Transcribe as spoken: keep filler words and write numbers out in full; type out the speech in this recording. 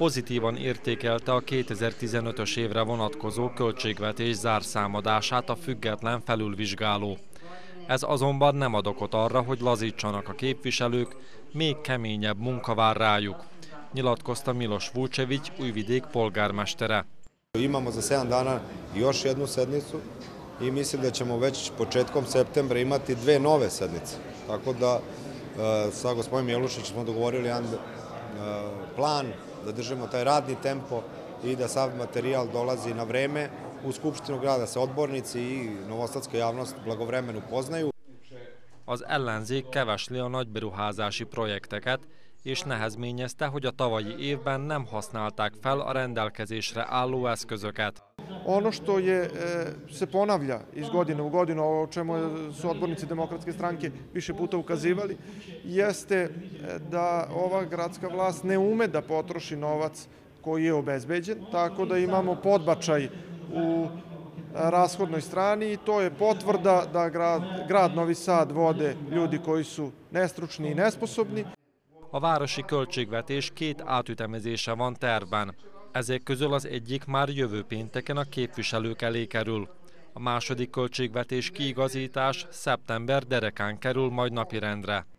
pozitívan értékelte a kétezer-tizenötös évre vonatkozó költségvetés zárszámadását a független felülvizsgáló. Ez azonban nem ad okot arra, hogy lazítsanak a képviselők, még keményebb munka vár rájuk, nyilatkozta Miloš Vučević, Újvidék polgármestere. Imamo za sedam dana još jednu sednicu i mislim da ćemo već početkom septembra imati dve nove sednice. Tako da sa gospodinom Jelušićem smo dogovorili jedan plan da držimo taj radni tempo i da sav materijal dolazi na vreme u Skupštinu grada, se odbornici i novosadska javnost blagovremeno upoznaju. Az ellenzék kevesli a nagyberuházási projekteket, és nehezményezte, hogy a tavalyi évben nem használták fel a rendelkezésre álló eszközöket. Ono što je, se ponavlja iz godine u godinu, o čemu su odbornici Demokratske stranke više puta ukazivali, jeste da ova gradska vlast ne ume da potroši novac koji je obezbeđen, tako da imamo podbačaj u rashodnoj strani i to je potvrda da grad, grad Novi Sad vode ljudi koji su nestručni i nesposobni. A városi költségvetés két átütemezése van tervben. Ezek közül az egyik már jövő pénteken a képviselők elé kerül. A második költségvetés kiigazítás szeptember derekán kerül majd napirendre.